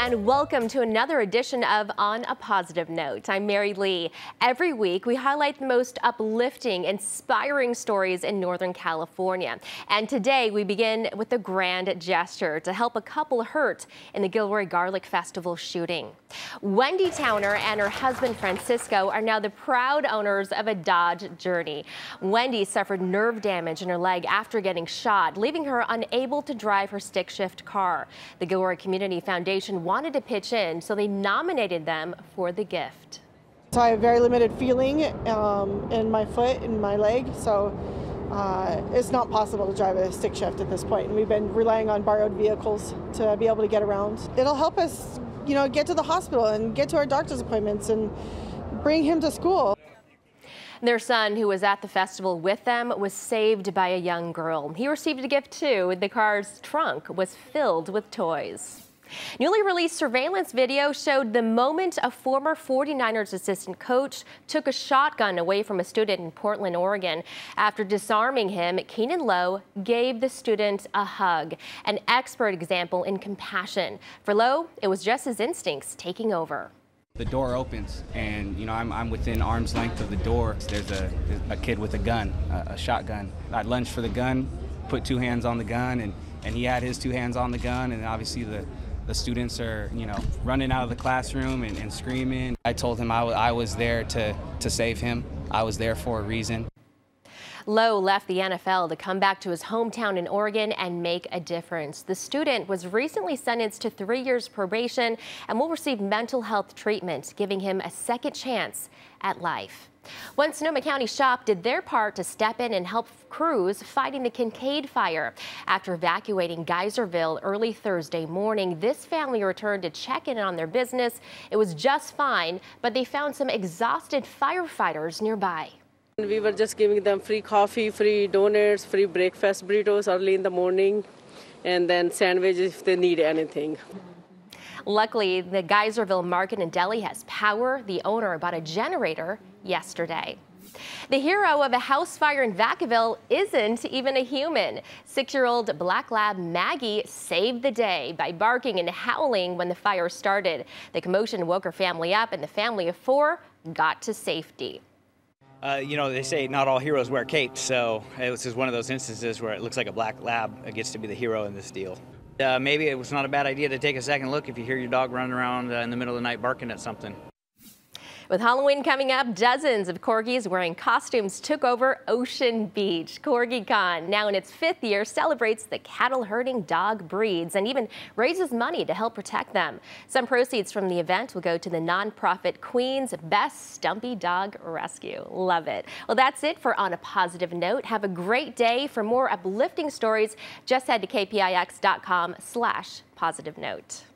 and welcome to another edition of On a Positive Note. I'm Mary Lee. Every week we highlight the most uplifting, inspiring stories in Northern California. And today we begin with a grand gesture to help a couple hurt in the Gilroy Garlic Festival shooting. Wendy Towner and her husband Francisco are now the proud owners of a Dodge Journey. Wendy suffered nerve damage in her leg after getting shot, leaving her unable to drive her stick shift car. The Gilroy Community Foundation wanted to pitch in, so they nominated them for the gift. So I have very limited feeling in my foot and my leg, so it's not possible to drive a stick shift at this point. And we've been relying on borrowed vehicles to be able to get around. It'll help us, get to the hospital and get to our doctor's appointments and bring him to school. Their son, who was at the festival with them, was saved by a young girl. He received a gift too. The car's trunk was filled with toys. Newly released surveillance video showed the moment a former 49ers assistant coach took a shotgun away from a student in Portland, Oregon. After disarming him, Keenan Lowe gave the student a hug, an expert example in compassion. For Lowe, it was just his instincts taking over. The door opens and, I'm within arm's length of the door. There's a kid with a gun, a shotgun. I lunged for the gun, put two hands on the gun, and he had his two hands on the gun, and obviously the students are, running out of the classroom and screaming. I told him I was there to save him. I was there for a reason. Lowe left the NFL to come back to his hometown in Oregon and make a difference. The student was recently sentenced to 3 years probation and will receive mental health treatment, giving him a second chance at life. One Sonoma County shop did their part to step in and help crews fighting the Kincaid fire. After evacuating Geyserville early Thursday morning, this family returned to check in on their business. It was just fine, but they found some exhausted firefighters nearby. We were just giving them free coffee, free donuts, free breakfast burritos early in the morning, and then sandwiches if they need anything. Luckily, the Geyserville Market and Deli has power. The owner bought a generator yesterday. The hero of a house fire in Vacaville isn't even a human. 6-year-old black lab Maggie saved the day by barking and howling when the fire started. The commotion woke her family up, and the family of 4 got to safety. They say not all heroes wear capes, so it was just one of those instances where it looks like a black lab gets to be the hero in this deal. Maybe it was not a bad idea to take a second look if you hear your dog running around in the middle of the night barking at something. With Halloween coming up, dozens of corgis wearing costumes took over Ocean Beach. CorgiCon, now in its 5th year, celebrates the cattle-herding dog breeds and even raises money to help protect them. Some proceeds from the event will go to the nonprofit Queen's Best Stumpy Dog Rescue. Love it. Well, that's it for On a Positive Note. Have a great day. For more uplifting stories, just head to kpix.com/positive note.